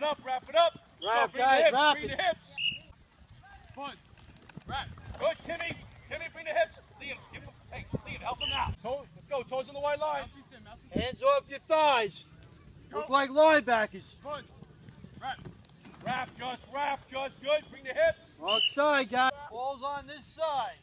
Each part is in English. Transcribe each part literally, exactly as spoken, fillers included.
up, wrap it up. Wrap, Go, bring guys, the hips, wrap bring it. the hips. Fun. Wrap. Good, Timmy. Timmy, bring the hips. Liam, give him, hey, Liam, help him out. Toe, let's go, toes on the white line. Hands off your thighs. Look like linebackers. Fun. Wrap. Wrap, just wrap, just good. Bring the hips. Wrong side, guys. Ball's on this side.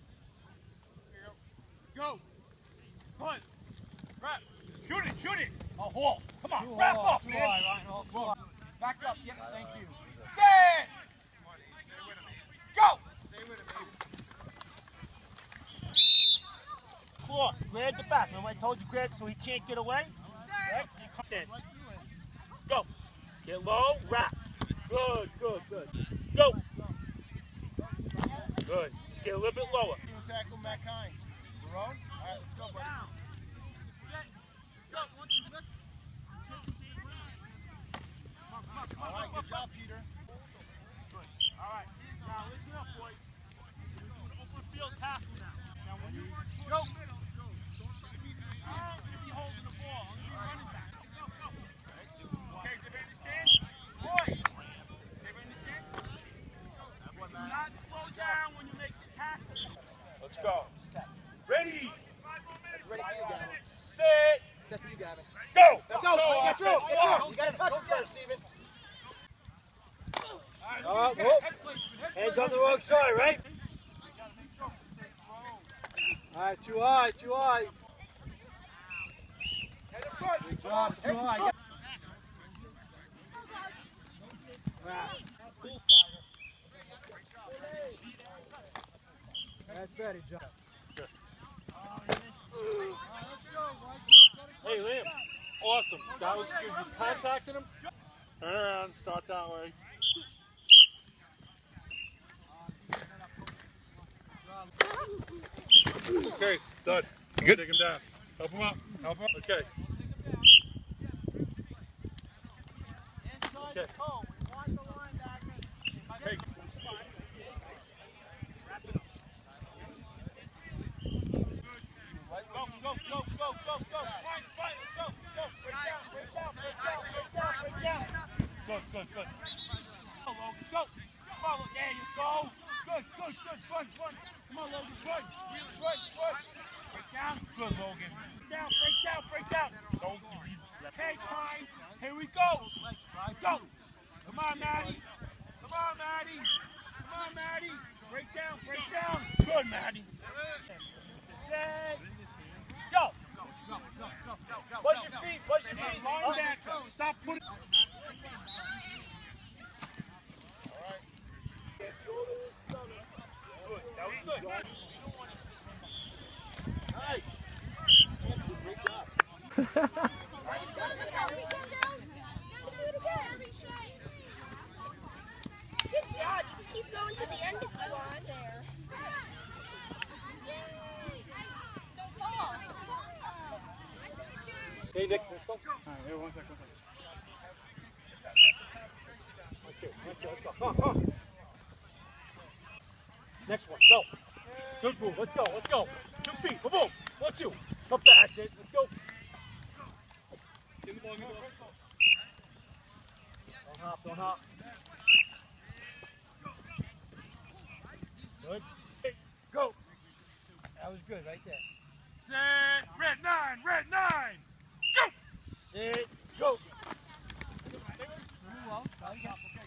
Go. Fun. Wrap. Shoot it, shoot it. A hole. Come on, Too wrap high, up, too man. high, Ryan, hold, too high. Back up. Yep. Thank you. Set. Go. Claw, grab the back. Remember I told you grab so he can't get away? Right? So you come stance. Go. Get low, wrap. Good, good, good. Go. Good. Just get a little bit lower. Tackle Matt Kynes. We're on? All right, let's go, buddy. Go. All right, good job, Peter. Good. All right. Now listen up, boys. Open field tackle now. Now when you work towards the middle, I'm going to be holding the ball. I'm going to be running back. Go, go, go. Okay, does everybody understand? Boys, does everybody understand? Do not slow down when you make the tackle. Let's go. Ready? Five more minutes. Ready for you, Gavin. Set. Set for you, Gavin. Go. Go, go, get through, get through. You got to touch him first, Steven. Oh, whoop. Hands on the wrong side, right? All right, too high, too high. Good job, too high. That's better, John. Hey, Liam. Awesome. That was good. You contacted him? Turn around. Start that way. Okay, done. You good? Take him down. Help him up. Help him up. Okay. Okay. Hey. Go, go, go, go, go, go. Fight, fight, go, go. Break down, break down, break down, break down, break down. Good, good, good. Go, Logan, go. Follow, there you go. Good, good, good. Run, run. Come on, Logan, run. Run, run. Break down. Good, Logan. Break down, break down, break down. Don't okay, fine. Here we go. Go. Come on, Maddie. Come on, Maddie. Come on, Maddie. Break down, break down. Good, Maddie. Set. Go. Push your feet, push your feet. Line back. Stop putting. All right. Good. That was good. Nice. Great job. Good job. You can keep going to the end if you want. There. Hey, Nick, let's go. All right. Here, one second. One second. Okay, let's go. Come on, come on. Next one, go. Good move, let's go, let's go. Two feet, boom, boom. One, two. Up there, that's it. Let's go. Give the ball, give the ball. Don't hop, don't hop. Good. Hey, go. That was good right there. Set. Red nine, red nine. Go. Sit, go. Well,